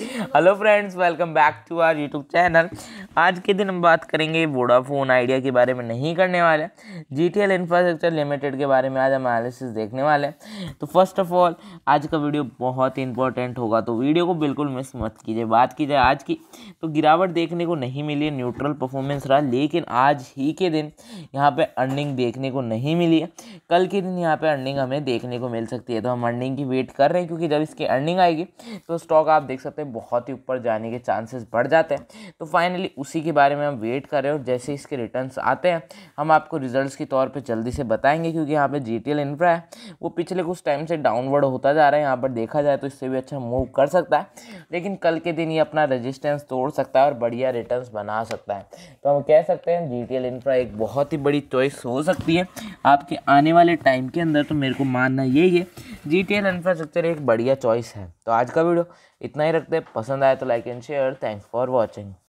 Hello friends, welcome back to our YouTube channel. आज के दिन हम बात करेंगे वोडाफोन आइडिया के बारे में नहीं करने वाले, जीटीएल इंफ्रास्ट्रक्चर लिमिटेड के बारे में आज हम एनालिसिस देखने वाले हैं। तो फर्स्ट ऑफ ऑल आज का वीडियो बहुत ही इंपॉर्टेंट होगा, तो वीडियो को बिल्कुल मिस मत कीजिए। बात की जाए आज की, तो गिरावट देखने को नहीं मिली है, न्यूट्रल परफॉर्मेंस रहा, लेकिन आज ही के दिन यहाँ पे अर्निंग देखने को नहीं मिली है। कल के दिन यहाँ पे अर्निंग हमें देखने को मिल सकती है, तो हम अर्निंग की वेट कर रहे हैं, क्योंकि जब इसकी अर्निंग आएगी तो स्टॉक आप देख सकते हैं बहुत ही ऊपर जाने के चांसेस बढ़ जाते हैं। तो फाइनली उसी के बारे में हम वेट कर रहे हैं, और जैसे इसके रिटर्न्स आते हैं हम आपको रिजल्ट्स के तौर पे जल्दी से बताएंगे, क्योंकि यहाँ पे जीटीएल इंफ्रा है वो पिछले कुछ टाइम से डाउनवर्ड होता जा रहा है। यहाँ पर देखा जाए तो इससे भी अच्छा मूव कर सकता है, लेकिन कल के दिन ये अपना रेजिस्टेंस तोड़ सकता है और बढ़िया रिटर्न्स बना सकता है। तो हम कह सकते हैं जीटीएल इंफ्रा एक बहुत ही बड़ी चॉइस हो सकती है आपके आने वाले टाइम के अंदर। तो मेरे को मानना यही है जीटीएल इंफ्रास्ट्रक्चर एक बढ़िया चॉइस है। तो आज का वीडियो इतना ही रखते हैं, पसंद आया तो like and share. Thanks for watching.